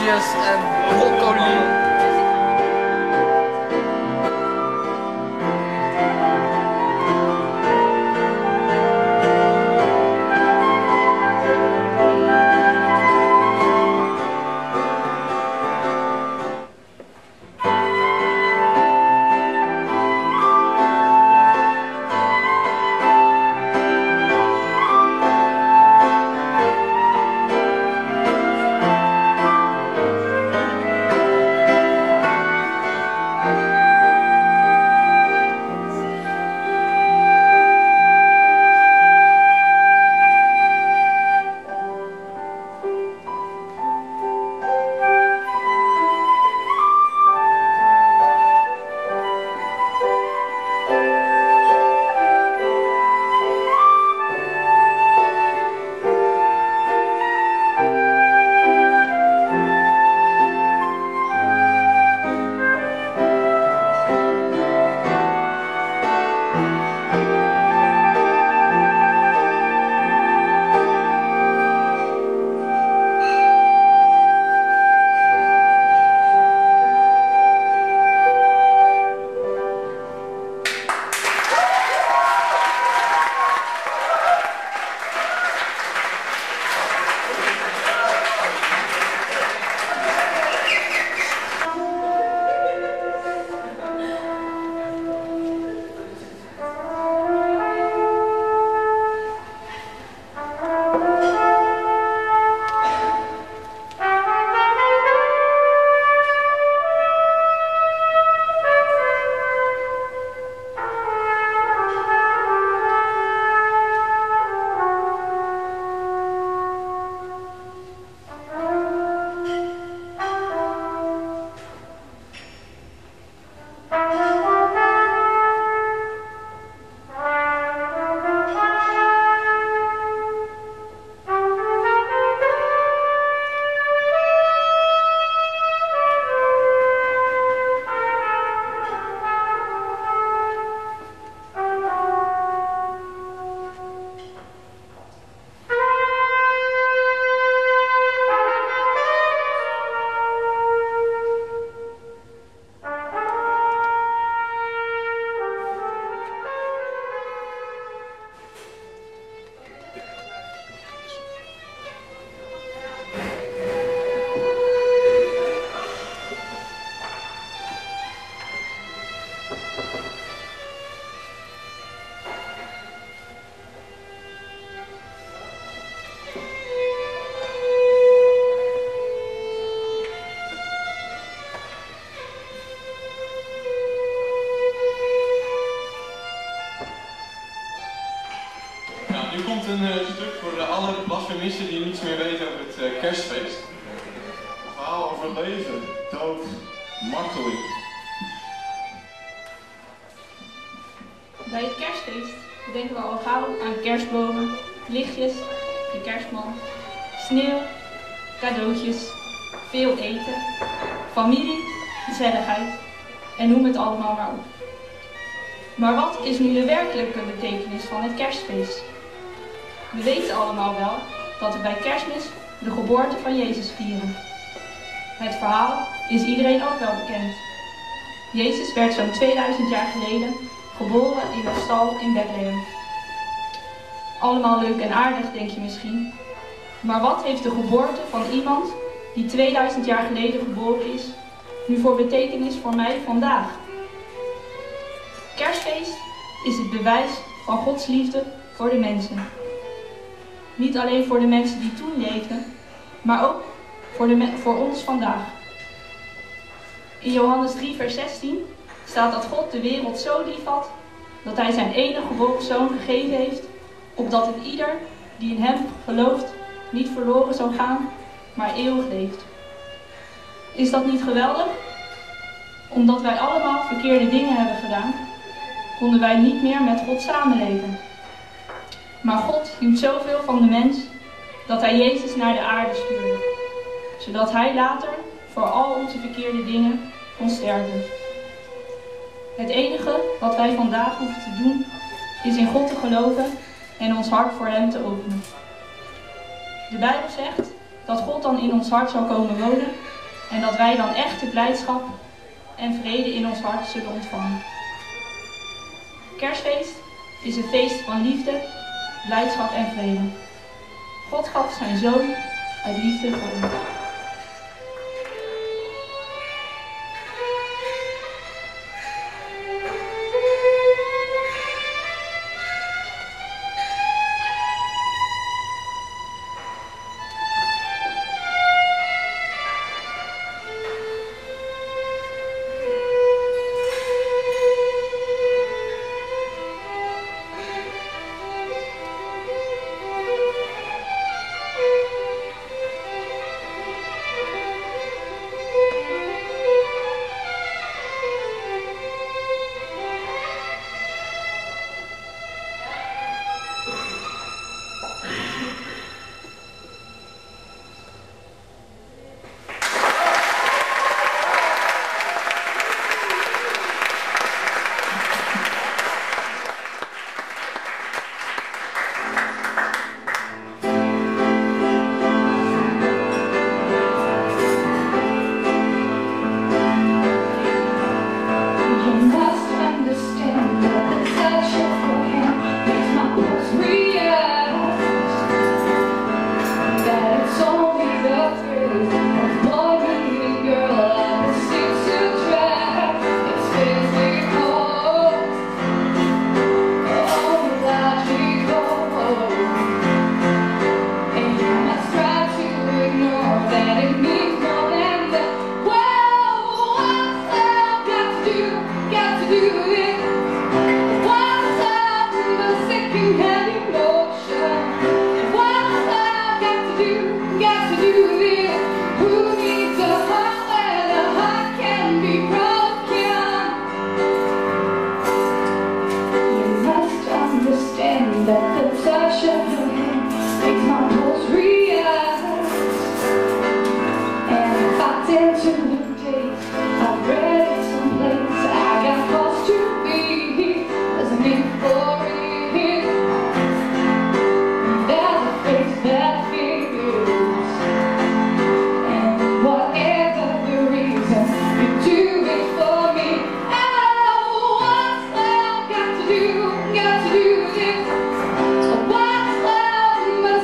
groentjes en broccoli. Nu komt een stuk voor alle blasfemisten die niets meer weten over het kerstfeest. Een verhaal over leven, dood, marteling. Bij het kerstfeest denken we al gauw aan kerstbomen, lichtjes, de kerstman, sneeuw, cadeautjes, veel eten, familie, gezelligheid en noem het allemaal maar op. Maar wat is nu de werkelijke betekenis van het kerstfeest? We weten allemaal wel dat we bij Kerstmis de geboorte van Jezus vieren. Het verhaal is iedereen ook wel bekend. Jezus werd zo'n 2000 jaar geleden geboren in een stal in Bethlehem. Allemaal leuk en aardig, denk je misschien. Maar wat heeft de geboorte van iemand die 2000 jaar geleden geboren is, nu voor betekenis voor mij vandaag? Kerstfeest is het bewijs van Gods liefde voor de mensen. Niet alleen voor de mensen die toen leefden, maar ook voor ons vandaag. In Johannes 3 vers 16 staat dat God de wereld zo lief had, dat hij zijn enige geboren zoon gegeven heeft, opdat een ieder die in hem gelooft niet verloren zou gaan, maar eeuwig leeft. Is dat niet geweldig? Omdat wij allemaal verkeerde dingen hebben gedaan, konden wij niet meer met God samenleven. Maar God hield zoveel van de mens dat hij Jezus naar de aarde stuurde, zodat hij later voor al onze verkeerde dingen kon sterven. Het enige wat wij vandaag hoeven te doen, is in God te geloven en ons hart voor hem te openen. De Bijbel zegt dat God dan in ons hart zal komen wonen En dat wij dan echte blijdschap en vrede in ons hart zullen ontvangen. Kerstfeest is een feest van liefde, blijdschap en vrede. God gaf zijn Zoon uit liefde voor ons.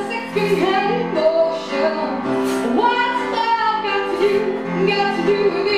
Got to do